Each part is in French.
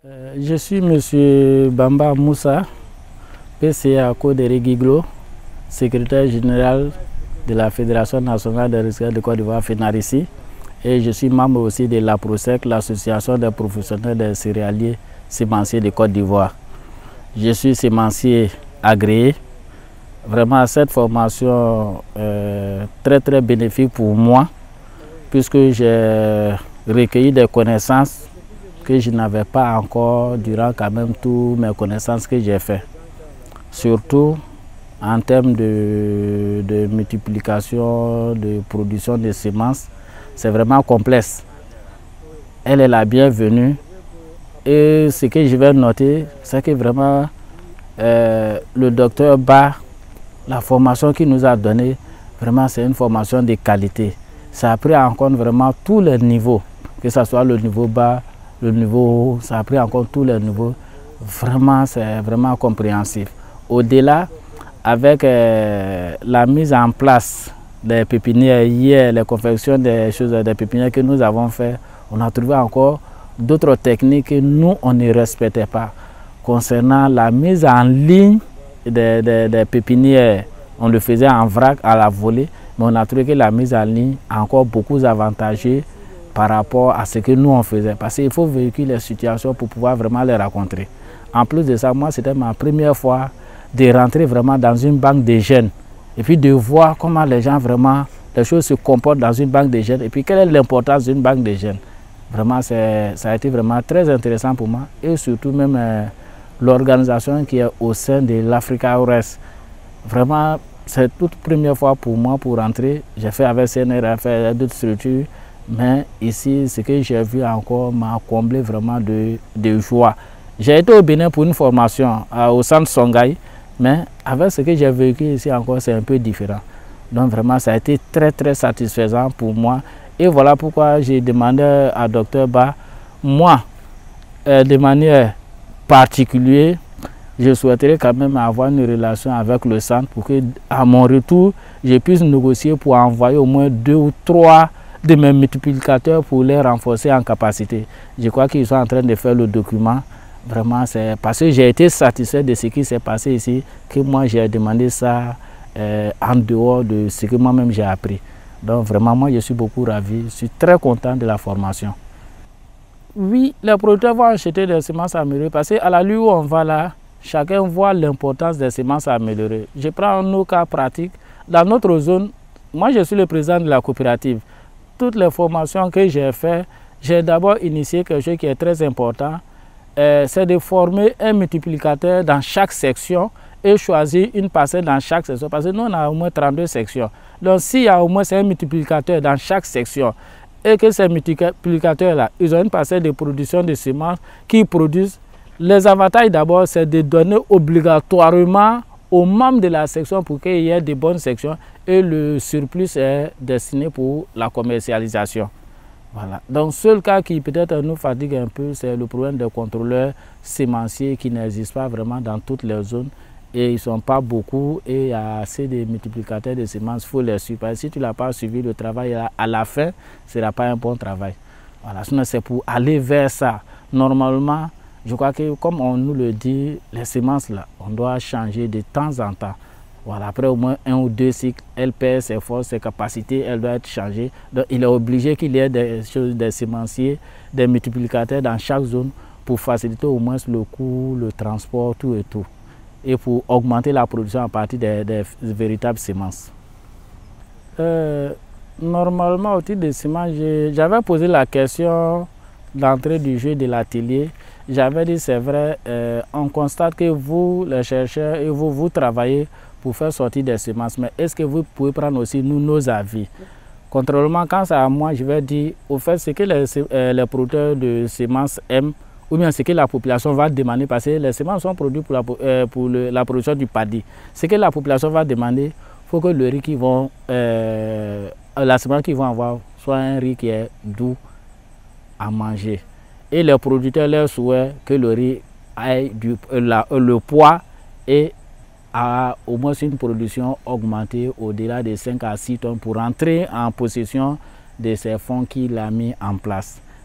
Je suis M. Bamba Moussa, PCA Koderi Giglo, secrétaire général de la Fédération nationale des recyclages de Côte d'Ivoire, FENARICI, et je suis membre aussi de l'APROSEC, l'association des professionnels des céréaliers sémenciers de Côte d'Ivoire. Je suis sémencier agréé. Vraiment, cette formation est très bénéfique pour moi, puisque j'ai recueilli des connaissances que je n'avais pas encore durant quand même toutes mes connaissances que j'ai faites. Surtout en termes de multiplication, de production de semences, c'est vraiment complexe. Elle est la bienvenue. Et ce que je vais noter, c'est que vraiment le docteur Ba, la formation qu'il nous a donnée, vraiment c'est une formation de qualité. Ça a pris en compte vraiment tous les niveaux, que ce soit le niveau bas, le niveau haut, ça a pris en compte tous les niveaux. Vraiment, c'est vraiment compréhensif. Au-delà, avec la mise en place des pépinières, hier, les confections des choses des pépinières que nous avons fait, on a trouvé encore d'autres techniques que nous, on ne respectait pas. Concernant la mise en ligne des pépinières, on le faisait en vrac, à la volée, mais on a trouvé que la mise en ligne est encore beaucoup avantageuse par rapport à ce que nous on faisait. Parce qu'il faut véhiculer les situations pour pouvoir vraiment les rencontrer. En plus de ça, moi, c'était ma première fois de rentrer vraiment dans une banque de jeunes et puis de voir comment les gens vraiment, les choses se comportent dans une banque de jeunes et puis quelle est l'importance d'une banque de jeunes. Vraiment, ça a été vraiment très intéressant pour moi et surtout même l'organisation qui est au sein de l'Africa Ores. Vraiment, c'est toute première fois pour moi pour rentrer. J'ai fait avec CNR, fait d'autres structures, mais ici, ce que j'ai vu encore m'a comblé vraiment de joie. J'ai été au Bénin pour une formation au centre Songhai, mais avec ce que j'ai vécu ici encore, c'est un peu différent. Donc vraiment, ça a été très satisfaisant pour moi. Et voilà pourquoi j'ai demandé à Dr Ba, moi, de manière particulière, je souhaiterais quand même avoir une relation avec le centre pour que, à mon retour, je puisse négocier pour envoyer au moins 2 ou 3 de mes multiplicateurs pour les renforcer en capacité. Je crois qu'ils sont en train de faire le document. Vraiment, c'est parce que j'ai été satisfait de ce qui s'est passé ici que moi j'ai demandé ça en dehors de ce que moi-même j'ai appris. Donc vraiment, moi je suis beaucoup ravi, je suis très content de la formation. Oui, les producteurs vont acheter des semences améliorées parce qu'à la lieu où on va là, chacun voit l'importance des semences améliorées. Je prends nos cas pratiques. Dans notre zone, moi je suis le président de la coopérative. Toutes les formations que j'ai faites, j'ai d'abord initié quelque chose qui est très important. C'est de former un multiplicateur dans chaque section et choisir une parcelle dans chaque section. Parce que nous, on a au moins 32 sections. Donc, s'il y a au moins un multiplicateur dans chaque section et que ces multiplicateurs-là, ils ont une parcelle de production de semences qui produisent, les avantages d'abord, c'est de donner obligatoirement aux membres de la section pour qu'il y ait de bonnes sections et le surplus est destiné pour la commercialisation. Voilà. Donc, seul cas qui peut-être nous fatigue un peu, c'est le problème des contrôleurs sémenciers qui n'existent pas vraiment dans toutes les zones et ils ne sont pas beaucoup et il y a assez de multiplicateurs de semences, il faut les suivre. Parce que si tu n'as pas suivi le travail, à la fin, ce ne sera pas un bon travail. Voilà. Sinon, c'est pour aller vers ça. Normalement, je crois que comme on nous le dit, les semences là, on doit changer de temps en temps. Voilà, après au moins 1 ou 2 cycles, elle perd ses forces, ses capacités, elle doit être changée. Donc il est obligé qu'il y ait des sémenciers, des multiplicateurs dans chaque zone pour faciliter au moins le coût, le transport, tout et tout. Et pour augmenter la production à partir des véritables semences. Normalement, au titre des semences, j'avais posé la question d'entrée du jeu de l'atelier. J'avais dit, c'est vrai, on constate que vous, les chercheurs, et vous travaillez pour faire sortir des semences, mais est-ce que vous pouvez prendre aussi nos avis? Contrairement, quand c'est à moi, je vais dire, au fait, ce que les producteurs de semences aiment, ou bien ce que la population va demander, parce que les semences sont produites pour la production du paddy. Ce que la population va demander, il faut que le riz qu'ils vont, la semence qu'ils vont avoir, soit un riz qui est doux à manger. Et les producteurs leur souhaitent que le riz ait le poids et à au moins une production augmentée au-delà de 5 à 6 tonnes pour entrer en possession de ces fonds qu'il a mis en place.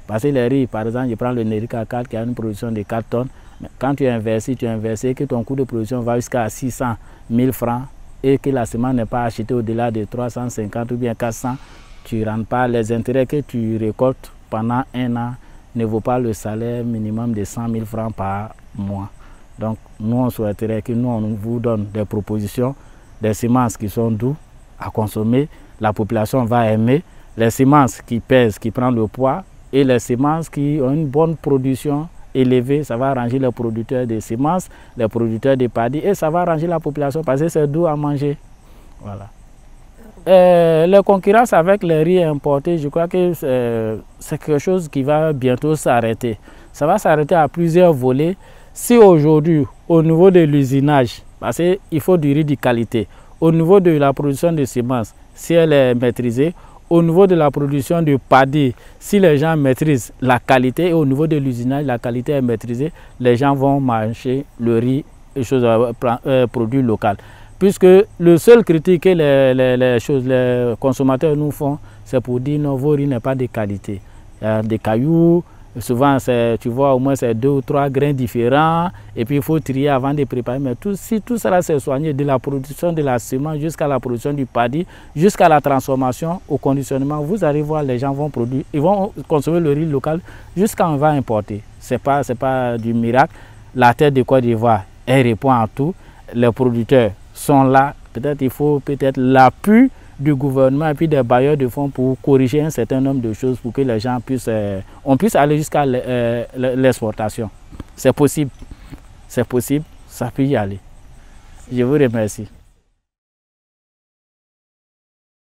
Parce que les riz, par exemple, je prends le Nerica 4 qui a une production de 4 tonnes. Mais quand tu investis que ton coût de production va jusqu'à 600 000 francs et que la semence n'est pas achetée au-delà de 350 ou bien 400, tu ne rentres pas. Les intérêts que tu récoltes pendant un an ne vaut pas le salaire minimum de 100 000 francs par mois. Donc, nous, on souhaiterait que nous, on vous donne des propositions, des semences qui sont douces à consommer. La population va aimer. Les semences qui pèsent, qui prennent le poids, et les semences qui ont une bonne production élevée, ça va arranger les producteurs de semences, les producteurs de paddy, et ça va arranger la population parce que c'est doux à manger. Voilà. La concurrence avec les riz importés, je crois que c'est quelque chose qui va bientôt s'arrêter. Ça va s'arrêter à plusieurs volets. Si aujourd'hui, au niveau de l'usinage, parce qu'il faut du riz de qualité, au niveau de la production de semences, si elle est maîtrisée, au niveau de la production de paddy, si les gens maîtrisent la qualité, et au niveau de l'usinage, la qualité est maîtrisée, les gens vont manger le riz et produit local. Puisque le seul critique que les consommateurs nous font, c'est pour dire non, vos riz n'est pas de qualité. Il y a des cailloux, souvent tu vois au moins c'est 2 ou 3 grains différents, et puis il faut trier avant de préparer. Mais si tout cela s'est soigné, de la production de la semence jusqu'à la production du paddy, jusqu'à la transformation, au conditionnement, vous allez voir, les gens vont produire, ils vont consommer le riz local jusqu'à on va importer. C'est pas du miracle. La terre de Côte d'Ivoire, elle répond à tout. Les producteurs sont là. Peut-être il faut l'appui du gouvernement et puis des bailleurs de fonds pour corriger un certain nombre de choses pour que les gens puissent, on puisse aller jusqu'à l'exportation. C'est possible, ça peut y aller. Je vous remercie.